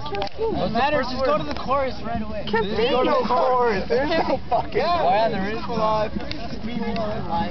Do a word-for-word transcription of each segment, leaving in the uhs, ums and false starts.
What matters? Just go to the chorus right away. There's no chorus. There's no fucking. Yeah, there is. Live. Live.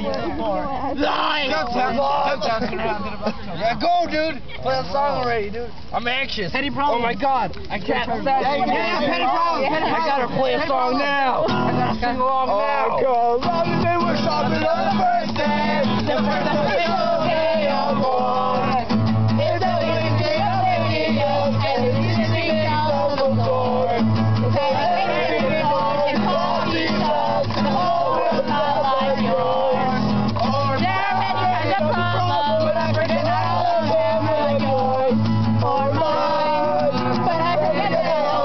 Yeah, go, dude. Play a song already, dude. I'm anxious. Petty Problem. Oh my God. I can't. Yeah, yeah, Petty Problem. I gotta play a song now. I gotta sing along now. Oh, God. Love the day we're shopping on the first day. The first day of boy. It's the only day of the video. And it's easy out of the door. It's a very good song. It's all these songs. The whole world's not like yours. There are many kinds of problems, but I forget all of them like yours. Or mine, but I forget them all.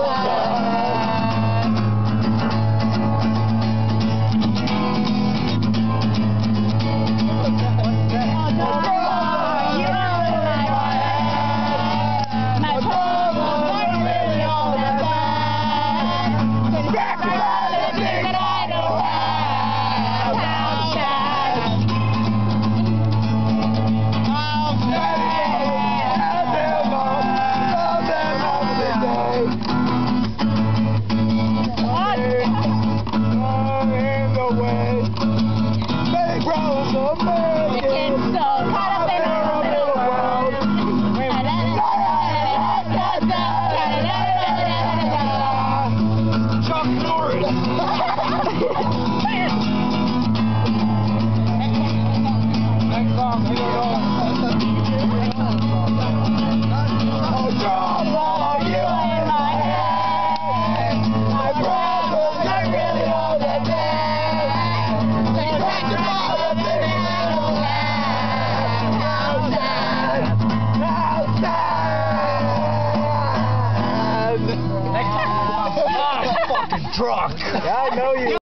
Drunk. Yeah, I know you.